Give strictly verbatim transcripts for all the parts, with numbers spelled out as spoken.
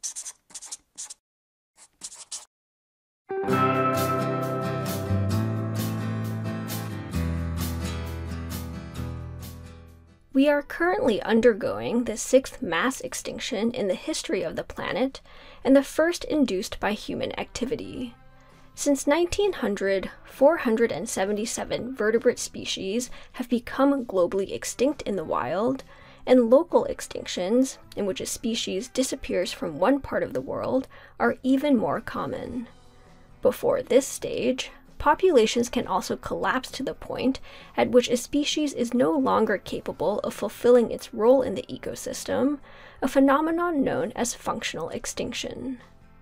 We are currently undergoing the sixth mass extinction in the history of the planet, and the first induced by human activity. Since nineteen hundred, four hundred seventy-seven vertebrate species have become globally extinct in the wild, and local extinctions, in which a species disappears from one part of the world, are even more common. Before this stage, populations can also collapse to the point at which a species is no longer capable of fulfilling its role in the ecosystem, a phenomenon known as functional extinction.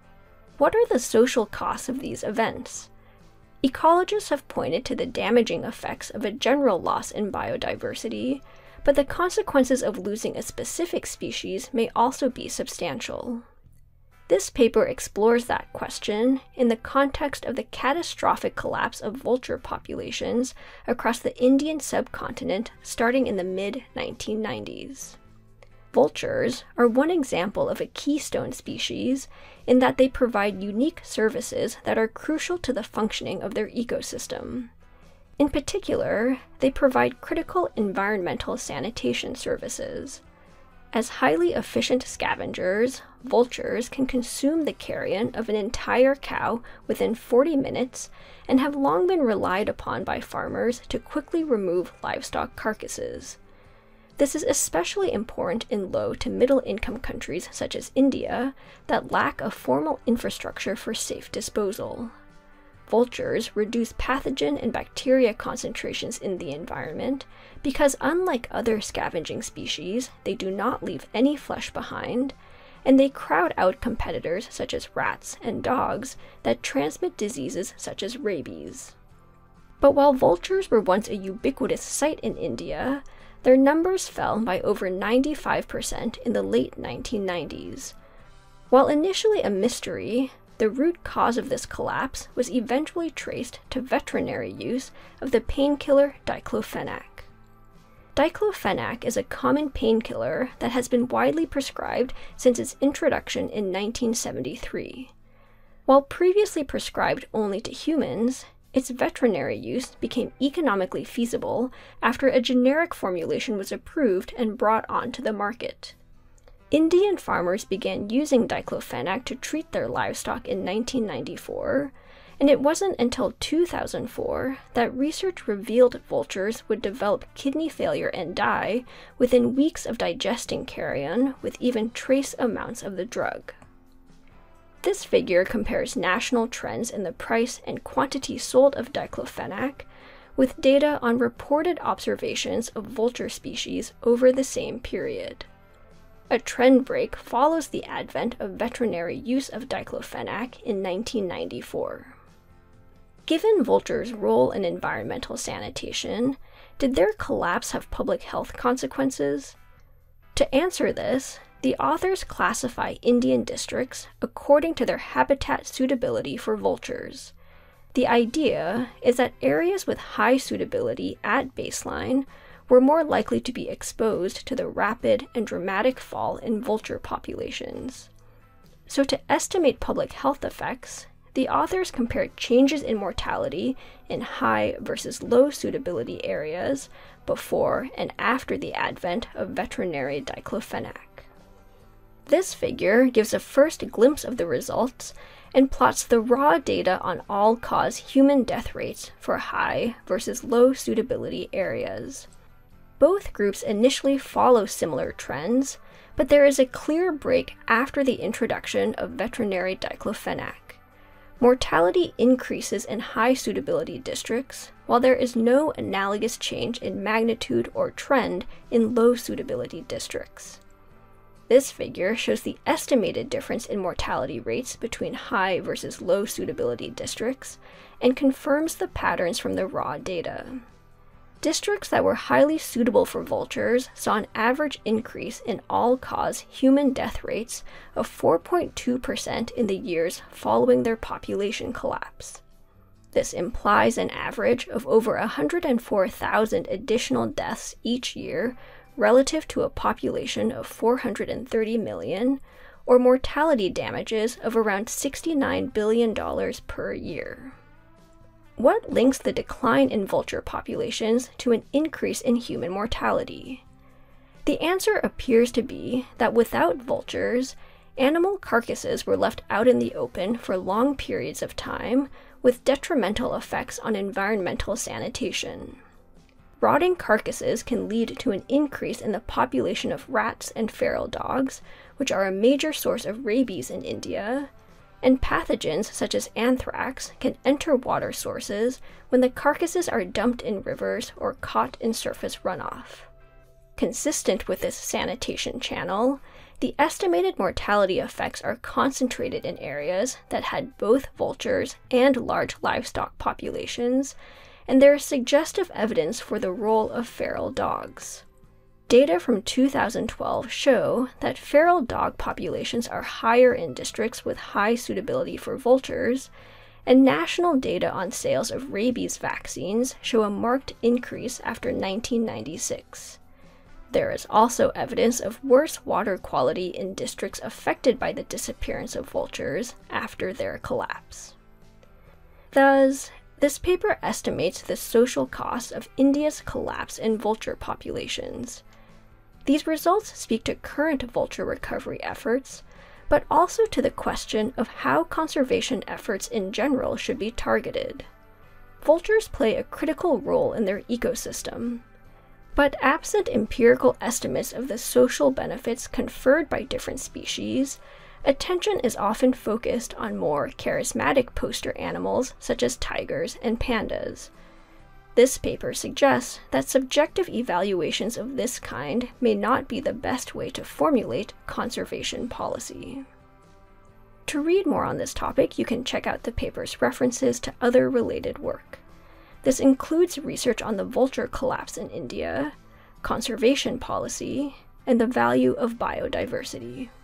What are the social costs of these events? Ecologists have pointed to the damaging effects of a general loss in biodiversity, but the consequences of losing a specific species may also be substantial. This paper explores that question in the context of the catastrophic collapse of vulture populations across the Indian subcontinent starting in the mid nineteen nineties. Vultures are one example of a keystone species in that they provide unique services that are crucial to the functioning of their ecosystem. In particular, they provide critical environmental sanitation services. As highly efficient scavengers, vultures can consume the carrion of an entire cow within forty minutes and have long been relied upon by farmers to quickly remove livestock carcasses. This is especially important in low to middle income countries such as India that lack a formal infrastructure for safe disposal. Vultures reduce pathogen and bacteria concentrations in the environment because, unlike other scavenging species, they do not leave any flesh behind, and they crowd out competitors such as rats and dogs that transmit diseases such as rabies. But while vultures were once a ubiquitous sight in India, their numbers fell by over ninety-five percent in the late nineteen nineties. While initially a mystery, the root cause of this collapse was eventually traced to veterinary use of the painkiller diclofenac. Diclofenac is a common painkiller that has been widely prescribed since its introduction in nineteen seventy-three. While previously prescribed only to humans, its veterinary use became economically feasible after a generic formulation was approved and brought onto the market. Indian farmers began using diclofenac to treat their livestock in nineteen ninety-four, and it wasn't until two thousand four that research revealed vultures would develop kidney failure and die within weeks of digesting carrion with even trace amounts of the drug. This figure compares national trends in the price and quantity sold of diclofenac with data on reported observations of vulture species over the same period. A trend break follows the advent of veterinary use of diclofenac in nineteen ninety-four. Given vultures' role in environmental sanitation, did their collapse have public health consequences? To answer this, the authors classify Indian districts according to their habitat suitability for vultures. The idea is that areas with high suitability at baseline were more likely to be exposed to the rapid and dramatic fall in vulture populations. So to estimate public health effects, the authors compared changes in mortality in high versus low suitability areas before and after the advent of veterinary diclofenac. This figure gives a first glimpse of the results and plots the raw data on all-cause human death rates for high versus low suitability areas. Both groups initially follow similar trends, but there is a clear break after the introduction of veterinary diclofenac. Mortality increases in high suitability districts, while there is no analogous change in magnitude or trend in low suitability districts. This figure shows the estimated difference in mortality rates between high versus low suitability districts and confirms the patterns from the raw data. Districts that were highly suitable for vultures saw an average increase in all-cause human death rates of four point two percent in the years following their population collapse. This implies an average of over one hundred four thousand additional deaths each year relative to a population of four hundred thirty million, or mortality damages of around sixty-nine billion dollars per year. What links the decline in vulture populations to an increase in human mortality? The answer appears to be that without vultures, animal carcasses were left out in the open for long periods of time, with detrimental effects on environmental sanitation. Rotting carcasses can lead to an increase in the population of rats and feral dogs, which are a major source of rabies in India, and pathogens such as anthrax can enter water sources when the carcasses are dumped in rivers or caught in surface runoff. Consistent with this sanitation channel, the estimated mortality effects are concentrated in areas that had both vultures and large livestock populations, and there is suggestive evidence for the role of feral dogs. Data from two thousand twelve show that feral dog populations are higher in districts with high suitability for vultures, and national data on sales of rabies vaccines show a marked increase after nineteen ninety-six. There is also evidence of worse water quality in districts affected by the disappearance of vultures after their collapse. Thus, this paper estimates the social costs of India's collapse in vulture populations. These results speak to current vulture recovery efforts, but also to the question of how conservation efforts in general should be targeted. Vultures play a critical role in their ecosystem, but absent empirical estimates of the social benefits conferred by different species, attention is often focused on more charismatic poster animals such as tigers and pandas. This paper suggests that subjective evaluations of this kind may not be the best way to formulate conservation policy. To read more on this topic, you can check out the paper's references to other related work. This includes research on the vulture collapse in India, conservation policy, and the value of biodiversity.